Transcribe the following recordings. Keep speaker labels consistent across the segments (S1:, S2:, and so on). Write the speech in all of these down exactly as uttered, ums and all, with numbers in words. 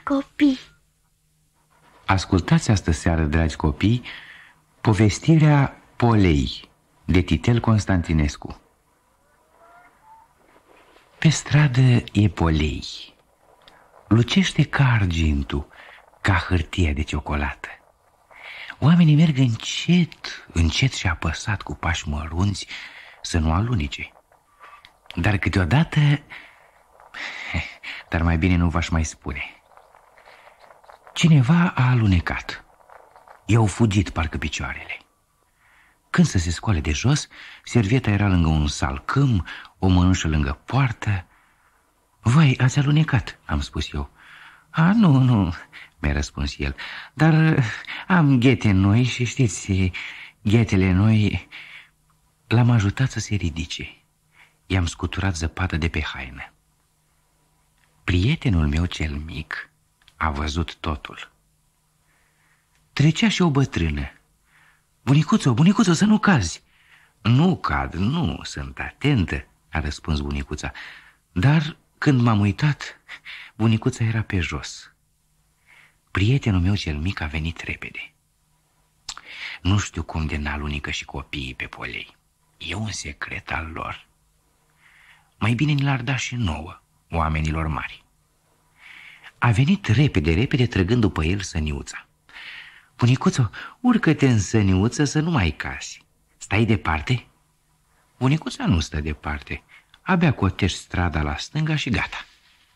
S1: copii.
S2: Ascultați astă seară, dragi copii, povestirea Polei de Titel Constantinescu. Pe stradă e polei, lucește ca argintul, ca hârtia de ciocolată. Oamenii merg încet, încet și apăsat, cu pași mărunți, să nu alunice. Dar câteodată, dar mai bine nu v-aș mai spune, cineva a alunecat. I-au fugit parcă picioarele. Când să se scoale de jos, servieta era lângă un salcâm, o mănușă lângă poartă. Vai, ați alunecat, am spus eu. A, nu, nu, mi-a răspuns el, dar am ghete noi și știți, ghetele noi. L-am ajutat să se ridice. I-am scuturat zăpadă de pe haină. Prietenul meu cel mic a văzut totul. Trecea și o bătrână. Bunicuțo, bunicuțo, să nu cazi. Nu cad, nu, sunt atentă, a răspuns bunicuța. Dar când m-am uitat, bunicuța era pe jos. Prietenul meu cel mic a venit repede. Nu știu cum de n-alunică și copiii pe polei. E un secret al lor. Mai bine ni l-ar da și nouă, oamenilor mari. A venit repede, repede, trăgând după el săniuța. Bunicuțo, urcă-te în săniuță să nu mai casi. Stai departe? Bunicuța nu stă departe. Abia cotești strada la stânga și gata.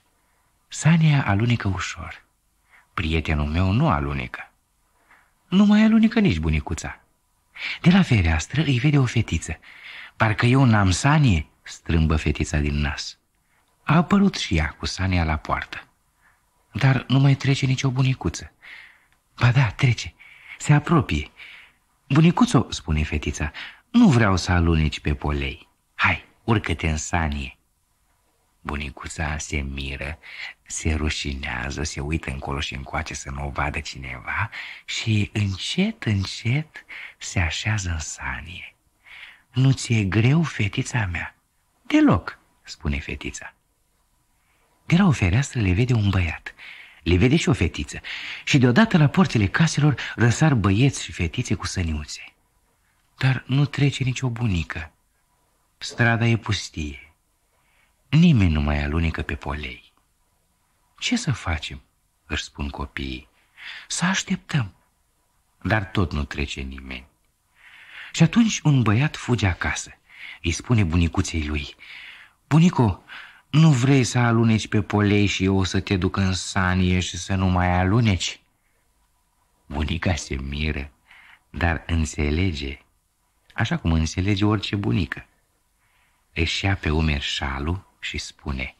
S2: Sania alunecă ușor. Prietenul meu nu alunecă. Nu mai alunecă nici bunicuța. De la fereastră îi vede o fetiță. Parcă eu n-am Sanie, strâmbă fetița din nas. A apărut și ea cu Sania la poartă. Dar nu mai trece nicio bunicuță. Ba da, trece. Se apropie. Bunicuțo, spune fetița, nu vreau să aluneci pe polei. Hai, urcă-te în Sanie. Bunicuța se miră, se rușinează, se uită încolo și încoace să nu o vadă cineva și încet, încet se așează în Sanie. Nu ți-e greu, fetița mea? Deloc, spune fetița. De la o fereastră le vede un băiat. Le vede și o fetiță. Și deodată la porțile caselor răsar băieți și fetițe cu săniuțe. Dar nu trece nicio bunică. Strada e pustie. Nimeni nu mai alunecă pe polei. Ce să facem? Își spun copiii. Să așteptăm. Dar tot nu trece nimeni. Și atunci un băiat fuge acasă. Îi spune bunicuței lui: Bunico, nu vrei să aluneci pe polei și eu o să te duc în Sanie și să nu mai aluneci? Bunica se miră, dar înțelege, așa cum înțelege orice bunică. Își ia pe umeri șalul și spune: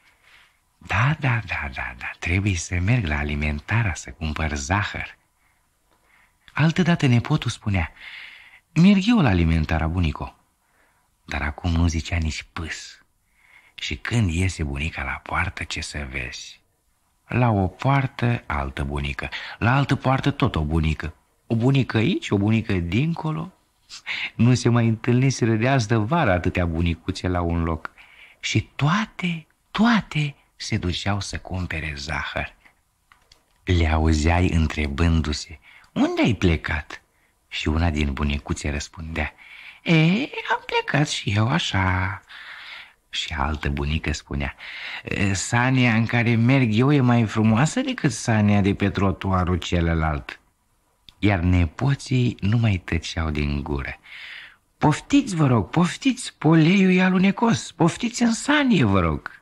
S2: Da, da, da, da, da, trebuie să merg la alimentara să cumpăr zahăr. Altădată nepotul spunea: Merg eu la alimentara, bunico. Dar acum nu zicea nici pâs. Și când iese bunica la poartă, ce să vezi? La o poartă, altă bunică. La altă poartă, tot o bunică. O bunică aici, o bunică dincolo. Nu se mai întâlniseră de azi de vară atâtea bunicuțe la un loc. Și toate, toate se duceau să cumpere zahăr. Le auzeai întrebându-se: Unde ai plecat? Și una din bunicuțe răspundea: E, am plecat și eu așa. Și altă bunică spunea: Sania în care merg eu e mai frumoasă decât Sania de pe trotuarul celălalt. Iar nepoții nu mai tăceau din gură. Poftiți, vă rog, poftiți, poleiul e alunecos, poftiți în Sanie, vă rog.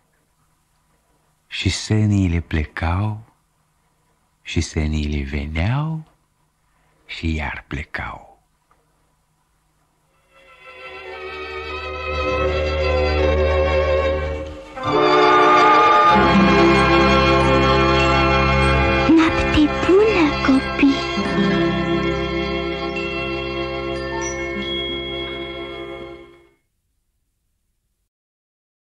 S2: Și săniile plecau și săniile veneau și iar plecau.